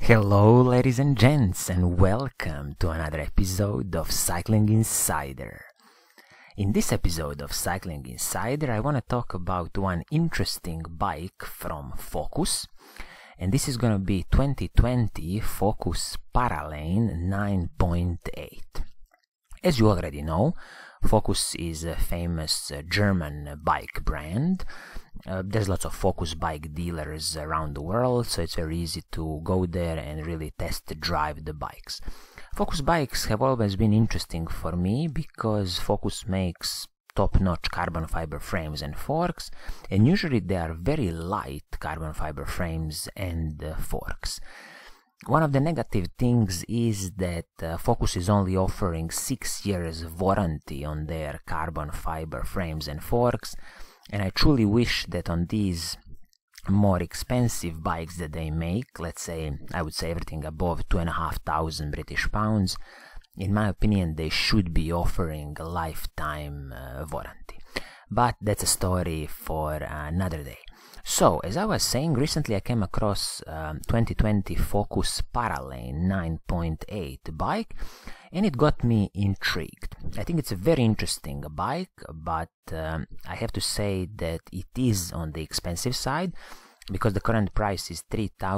Hello, ladies and gents, and welcome to another episode of Cycling Insider. In this episode of Cycling Insider, I want to talk about one interesting bike from Focus, and this is going to be 2020 Focus Paralane 9.8. As you already know, Focus is a famous German bike brand. There's lots of Focus bike dealers around the world, so it's very easy to go there and really test drive the bikes. Focus bikes have always been interesting for me because Focus makes top-notch carbon fiber frames and forks, and usually they are very light carbon fiber frames and forks. One of the negative things is that Focus is only offering 6 years warranty on their carbon fiber frames and forks, and I truly wish that on these more expensive bikes that they make, let's say, I would say everything above 2,500 British pounds, in my opinion they should be offering a lifetime warranty. But that's a story for another day. So, as I was saying, recently I came across 2020 Focus Paralane 9.8 bike, and it got me intrigued. I think it's a very interesting bike, but I have to say that it is on the expensive side, because the current price is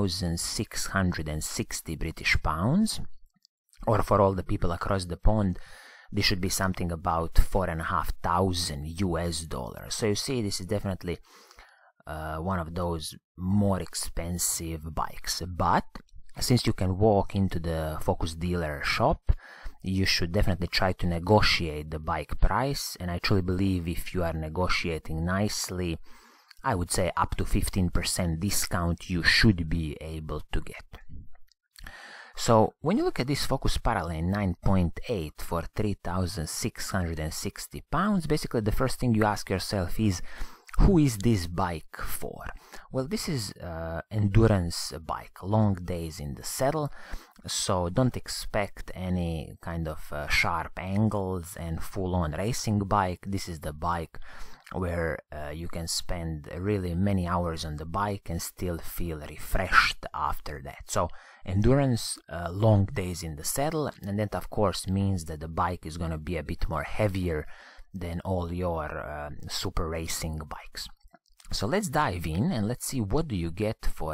3,660 British pounds, or for all the people across the pond, this should be something about $4,500 US. So you see, this is definitely one of those more expensive bikes. But since you can walk into the Focus dealer shop, you should definitely try to negotiate the bike price, and I truly believe if you are negotiating nicely, I would say up to 15% discount you should be able to get. So when you look at this Focus Paralane 9.8 for 3,660 pounds, basically the first thing you ask yourself is, who is this bike for? Well, this is endurance bike, long days in the saddle, so don't expect any kind of sharp angles and full-on racing bike. This is the bike where you can spend really many hours on the bike and still feel refreshed after that. So endurance, long days in the saddle, and that of course means that the bike is going to be a bit more heavier than all your super racing bikes. So let's dive in and let's see what do you get for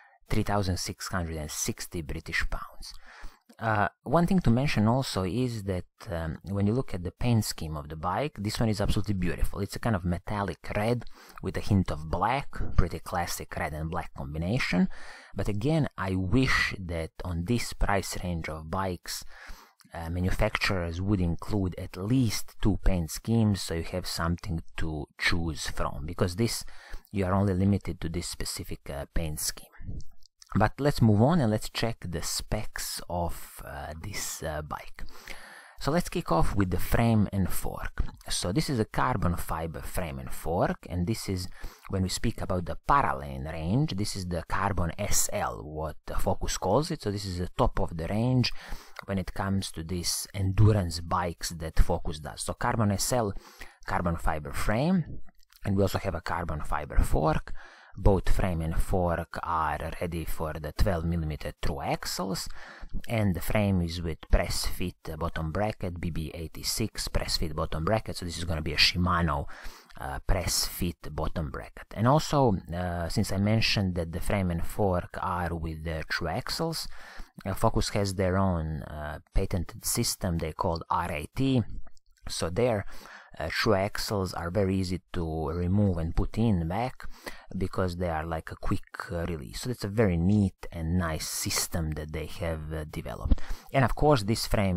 3,660 British pounds. One thing to mention also is that when you look at the paint scheme of the bike, this one is absolutely beautiful. It's a kind of metallic red with a hint of black, pretty classic red and black combination. But again, I wish that on this price range of bikes, manufacturers would include at least 2 paint schemes, so you have something to choose from, because this, you are only limited to this specific paint scheme. But let's move on and let's check the specs of this bike. So let's kick off with the frame and fork. So this is a carbon fiber frame and fork, and this is, when we speak about the Paralane range, this is the Carbon SL, what Focus calls it. So this is the top of the range when it comes to these endurance bikes that Focus does. So Carbon SL, carbon fiber frame, and we also have a carbon fiber fork. Both frame and fork are ready for the 12mm through axles, and the frame is with press fit bottom bracket, BB86 press fit bottom bracket, so this is going to be a Shimano press fit bottom bracket. And also, since I mentioned that the frame and fork are with the true axles, Focus has their own patented system they call RAT, so their true axles are very easy to remove and put in back because they are like a quick release. So it's a very neat and nice system that they have developed. And of course this frame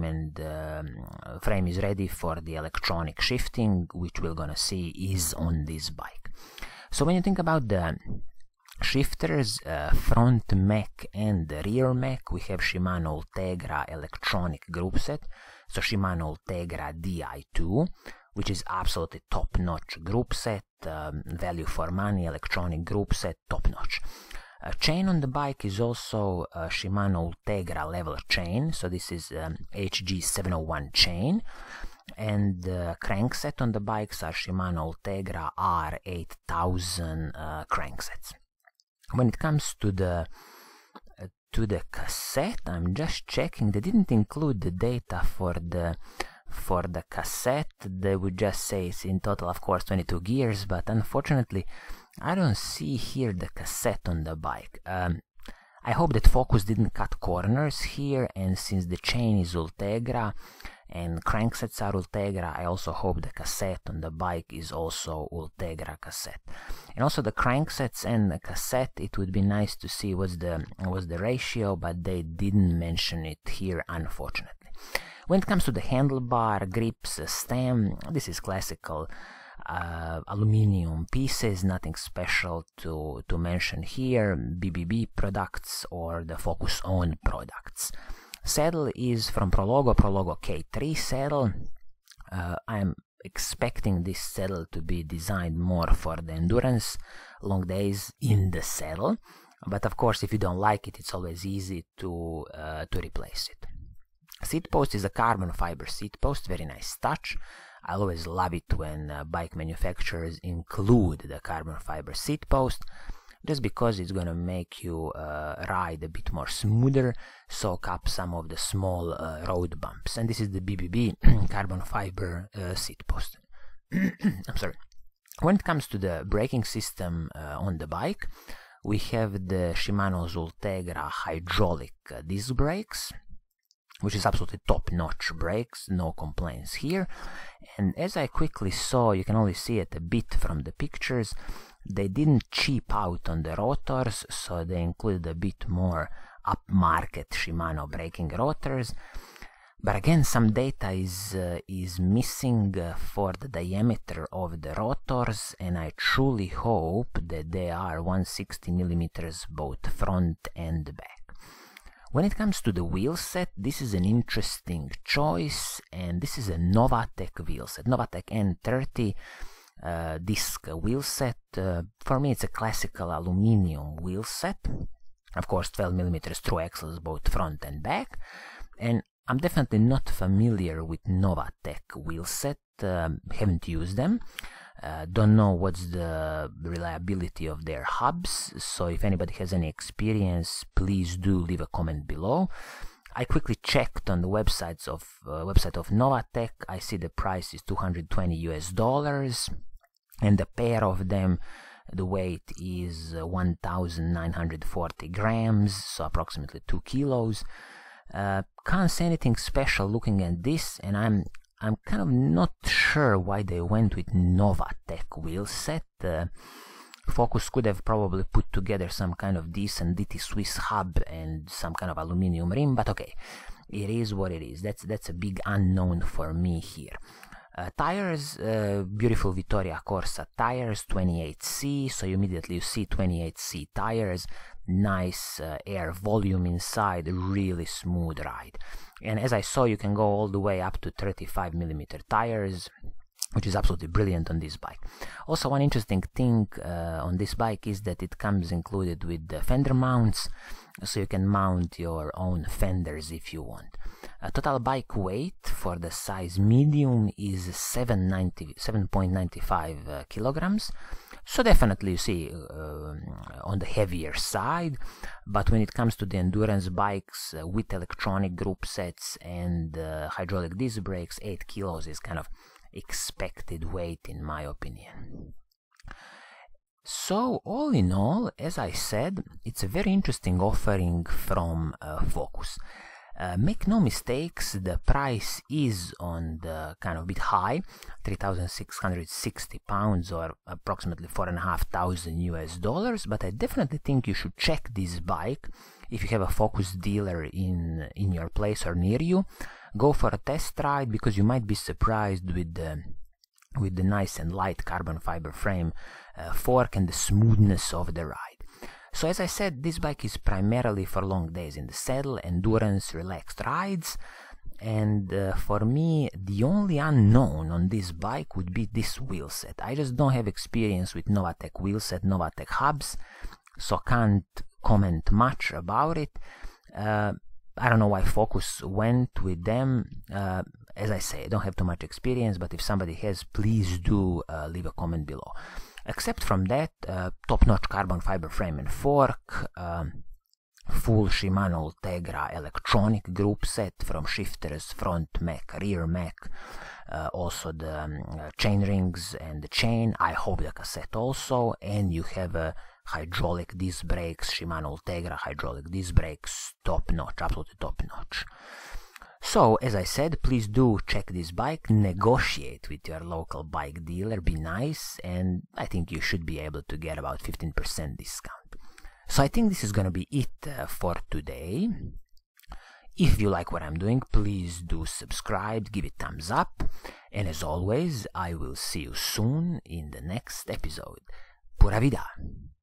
is ready for the electronic shifting, which we're gonna see is on this bike. So when you think about the shifters, front mech and the rear mech, we have Shimano Ultegra electronic group set, so Shimano Ultegra Di2, which is absolutely top-notch group set, value for money, electronic group set, top-notch. Chain on the bike is also Shimano Ultegra level chain, so this is HG701 chain, and the crankset on the bikes are Shimano Ultegra R8000 cranksets. When it comes to the to the cassette, I'm just checking. They didn't include the data for the cassette. They would just say it's in total, of course, 22 gears, but unfortunately I don't see here the cassette on the bike. I hope that Focus didn't cut corners here, and since the chain is Ultegra and cranksets are Ultegra, I also hope the cassette on the bike is also Ultegra cassette. And also the cranksets and the cassette, it would be nice to see what's the ratio, but they didn't mention it here, unfortunately. When it comes to the handlebar, grips, stem, this is classical aluminium pieces, nothing special to mention here, BBB products or the Focus own products. Saddle is from Prologo K3 saddle. I'm expecting this saddle to be designed more for the endurance, long days in the saddle, but of course if you don't like it, it's always easy to replace it. Seat post is a carbon fiber seat post, very nice touch. I always love it when bike manufacturers include the carbon fiber seat post, just because it's gonna make you ride a bit more smoother, soak up some of the small road bumps. And this is the BBB carbon fiber seat post. I'm sorry. When it comes to the braking system on the bike, we have the Shimano Ultegra hydraulic disc brakes, which is absolutely top-notch brakes, no complaints here. And as I quickly saw, you can only see it a bit from the pictures, they didn't cheap out on the rotors, so they included a bit more upmarket Shimano braking rotors. But again, some data is missing for the diameter of the rotors, and I truly hope that they are 160 millimeters both front and back. When it comes to the wheel set, this is an interesting choice, and this is a Novatec wheel set, Novatec N30 disc wheel set. For me, it's a classical aluminium wheel set, of course 12 millimeters through axles both front and back, and I'm definitely not familiar with Novatec wheel set, haven't used them. Don't know what's the reliability of their hubs, so if anybody has any experience, please do leave a comment below. I quickly checked on the website of Novatec. I see the price is $220 US, and the pair of them, the weight is 1,940 grams, so approximately 2 kilos. Can't say anything special looking at this, and I'm kind of not sure why they went with Novatec wheel set. Focus could have probably put together some kind of decent DT Swiss hub and some kind of aluminium rim, but okay, it is what it is. That's a big unknown for me here. Tires, beautiful Vittoria Corsa tires, 28C, so immediately you see 28C tires, nice air volume inside, really smooth ride. And as I saw, you can go all the way up to 35 millimeter tires, which is absolutely brilliant on this bike. Also, one interesting thing on this bike is that it comes included with the fender mounts, so you can mount your own fenders if you want. Total bike weight for the size medium is 7.95 kilograms, so definitely you see on the heavier side, but when it comes to the endurance bikes with electronic group sets and hydraulic disc brakes, 8 kilos is kind of expected weight in my opinion. So all in all, as I said, it's a very interesting offering from Focus. Make no mistakes, the price is on the kind of bit high, 3,660 pounds or approximately $4,500 US, but I definitely think you should check this bike if you have a Focus dealer in your place or near you. Go for a test ride, because you might be surprised with the nice and light carbon fiber frame fork and the smoothness of the ride. So as I said, this bike is primarily for long days in the saddle, endurance, relaxed rides, and for me the only unknown on this bike would be this wheel set. I just don't have experience with Novatec wheel set, Novatec hubs, so can't comment much about it. I don't know why Focus went with them. As I say, I don't have too much experience, but if somebody has, please do leave a comment below. Except from that, top-notch carbon fiber frame and fork, full Shimano Ultegra electronic group set from shifters, front mech, rear mech, also the chain rings and the chain, I hope the cassette also, and you have a hydraulic disc brakes, Shimano Ultegra hydraulic disc brakes, top notch, absolutely top notch. So, as I said, please do check this bike, negotiate with your local bike dealer, be nice, and I think you should be able to get about 15% discount. So I think this is gonna be it for today. If you like what I'm doing, please do subscribe, give it thumbs up, and as always, I will see you soon in the next episode. Pura vida!